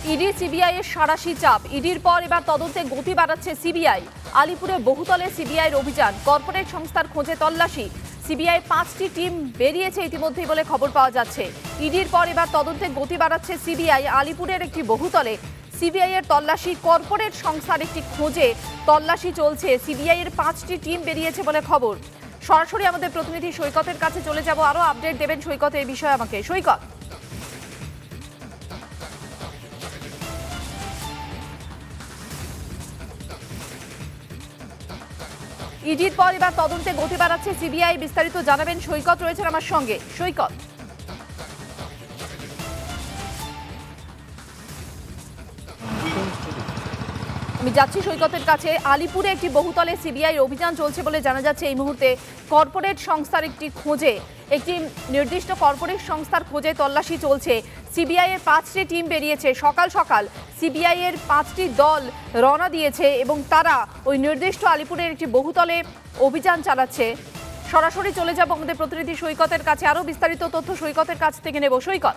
ED CBI এর সাঁড়াশি চাপ। ইডির পর এবার তদন্তে গতি বাড়াচ্ছে সিবিআই। আলিপুরে বহুতলে সিবিআইয়ের অভিযান, কর্পোরেট সংস্থার খোঁজে তল্লাশি। সিবিআই 5টি টিম বেরিয়েছে ইতিমধ্যেই বলে খবর পাওয়া যাচ্ছে। ইডির পর এবার তদন্তে গতি বাড়াচ্ছে সিবিআই। আলিপুরের একটি বহুতলে সিবিআই এর তল্লাশি, কর্পোরেট সংস্থার একটি খোঁজে তল্লাশি চলছে। সিবিআই এর 5টি টিম বেরিয়েছে বলে খবর। সরাসরি আমাদের প্রতিনিধি সৈকতের কাছে চলে যাব, আরো আপডেট দেবেন সৈকত এই বিষয়ে আমাকে। সৈকত, ইডির পর এবার তদন্তে গতি বাড়াচ্ছে সিবিআই, বিস্তারিত জানাবেন সৈকত রয়েছেন আমার সঙ্গে। সৈকত, আমি যাচ্ছি সৈকতের কাছে। আলিপুরে একটি বহুতলে সিবিআই অভিযান চলছে বলে জানা যাচ্ছে এই মুহূর্তে। কর্পোরেট সংস্থার একটি খোঁজে, একটি নির্দিষ্ট কর্পোরেট সংস্থার খোঁজে তল্লাশি চলছে। সিবিআই এর 5টি টিম বেরিয়েছে। সকাল সকাল সিবিআই এর 5টি দল রওনা দিয়েছে এবং তারা ওই নির্দিষ্ট আলিপুরের একটি বহুতলে অভিযান চালাচ্ছে। সরাসরি চলে যাব আমাদের প্রতিনিধি সৈকতের কাছে, আরো বিস্তারিত তথ্য সৈকতের কাছ থেকে নেব। সৈকত,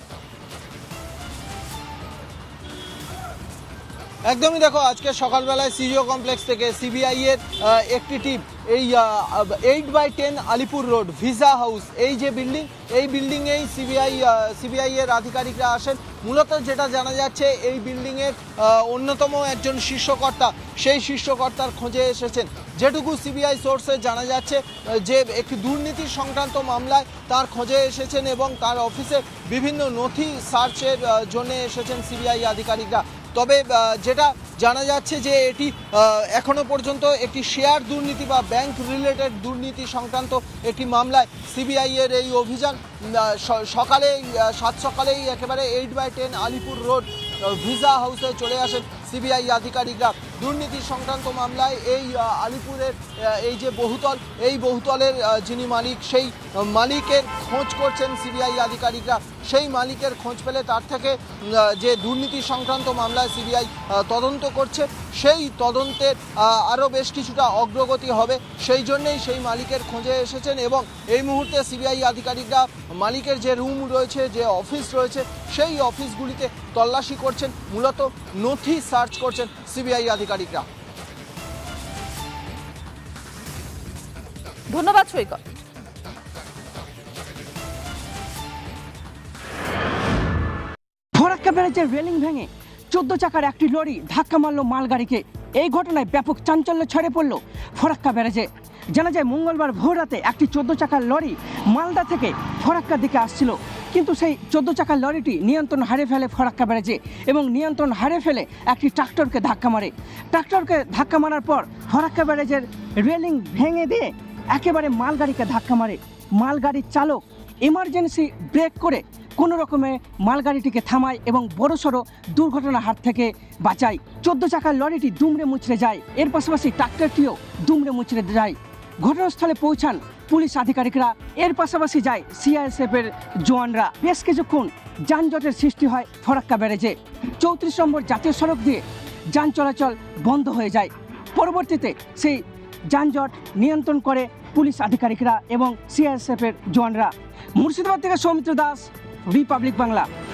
একদমই দেখো, আজকে সকালবেলায় সিজিও কমপ্লেক্স থেকে সিবিআই এর একটি টিম এই 8/10 আলিপুর রোড ভিসা হাউস, এই যে বিল্ডিং, এই বিল্ডিংয়েই সিবিআই এর আধিকারিকরা আসেন। মূলত যেটা জানা যাচ্ছে, এই বিল্ডিংয়ের অন্যতম একজন শীর্ষকর্তা, সেই শীর্ষকর্তার খোঁজে এসেছেন। যেটুকু সিবিআই সোর্সে জানা যাচ্ছে যে একটি দুর্নীতি সংক্রান্ত মামলায় তার খোঁজে এসেছেন এবং তার অফিসে বিভিন্ন নথি সার্চের জন্য এসেছেন সিবিআই আধিকারিকরা। তবে যেটা জানা যাচ্ছে যে এটি এখনো পর্যন্ত একটি শেয়ার দুর্নীতি বা ব্যাংক রিলেটেড দুর্নীতি সংক্রান্ত একটি মামলায় সিবিআই এর এই অভিযান। সাত সকালেই একেবারে 8/10 আলিপুর রোড ভিসা হাউসে চলে আসেন সিবিআই আধিকারিকরা। দুর্নীতি সংক্রান্ত মামলায় এই আলিপুরের এই যে বহুতল, এই বহুতলের যিনি মালিক, সেই মালিকের খোঁজ করছেন সিবিআই আধিকারিকরা। সেই মালিকের খোঁজ পেলে তার থেকে যে দুর্নীতি সংক্রান্ত মামলায় সিবিআই তদন্ত করছে, সেই তদন্তের আরও বেশ কিছুটা অগ্রগতি হবে, সেই জন্যেই সেই মালিকের খোঁজে এসেছেন। এবং এই মুহূর্তে সিবিআই আধিকারিকরা মালিকের যে রুম রয়েছে, যে অফিস রয়েছে, সেই অফিসগুলিতে তল্লাশি করছেন, মূলত নথি সার্চ করছেন সিবিআই আধিকারিকরা। ধন্যবাদ সৈকত। ফরাক্কা ব্যারেজের রেলিং ভেঙে 14 চাকার একটি লরি ধাক্কা মারল মালগাড়িকে। এই ঘটনায় ব্যাপক চাঞ্চল্য ছড়িয়ে পড়ল ফরাক্কা ব্যারেজে। জানা যায় মঙ্গলবার ভোর রাতে একটি 14 চাকার লরি মালদা থেকে ফরাক্কার দিকে আসছিল, কিন্তু সেই 14 চাকার লরিটি নিয়ন্ত্রণ হারিয়ে ফেলে ফরাক্কা ব্যারেজে এবং নিয়ন্ত্রণ হারিয়ে ফেলে একটি ট্রাক্টরকে ধাক্কা মারে। ট্রাক্টরকে ধাক্কা মারার পর ফরাক্কা ব্যারেজের রেলিং ভেঙে দিয়ে একেবারে মালগাড়িকে ধাক্কা মারে। মালগাড়ির চালক এমার্জেন্সি ব্রেক করে কোনো রকমে মালগাড়িটিকে থামায় এবং বড়সড় দুর্ঘটনার হাত থেকে বাঁচায়। 14 চাকার লরিটি দুমড়ে মুচড়ে যায়, এর পাশাপাশি ট্রাক্টরটিও দুমড়ে মুচড়ে যায়। ঘটনাস্থলে পৌঁছান পুলিশ আধিকারিকরা, এর পাশাপাশি যায় সিআইএসএফ এর জওয়ানরা। বেশ কিছুক্ষণ যানজটের সৃষ্টি হয় ফরাক্কা ব্যারেজে। 34 নম্বর জাতীয় সড়ক দিয়ে যান চলাচল বন্ধ হয়ে যায়। পরবর্তীতে সেই যানজট নিয়ন্ত্রণ করে পুলিশ আধিকারিকরা এবং সিআইএসএফ এর জওয়ানরা। মুর্শিদাবাদ থেকে সৌমিত্র দাস, রিপাবলিক বাংলা।